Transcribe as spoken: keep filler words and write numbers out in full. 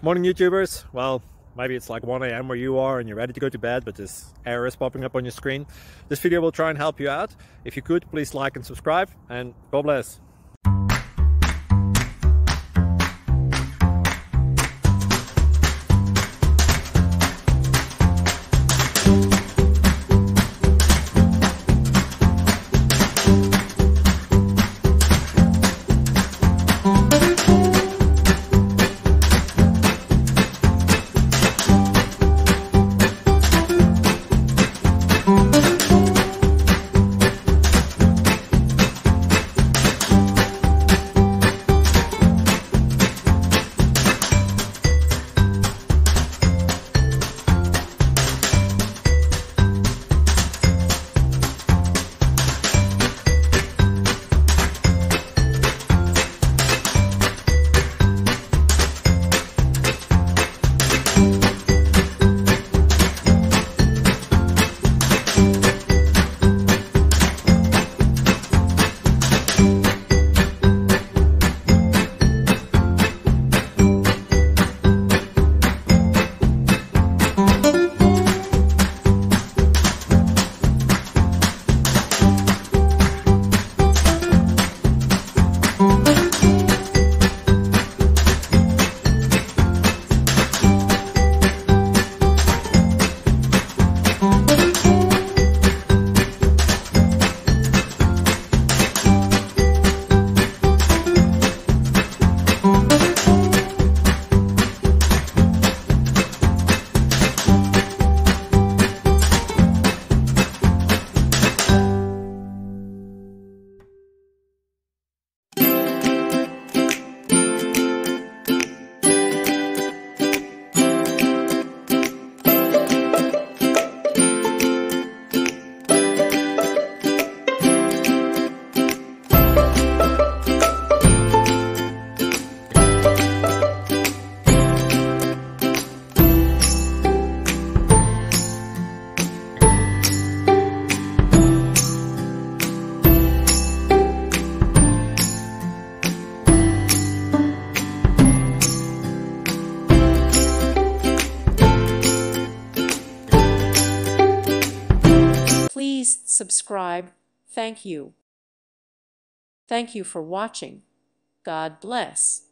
Morning YouTubers. Well, maybe it's like one A M where you are and you're ready to go to bed, but this error is popping up on your screen. This video will try and help you out. If you could, please like and subscribe, and God bless. Please subscribe. Thank you. Thank you for watching. God bless.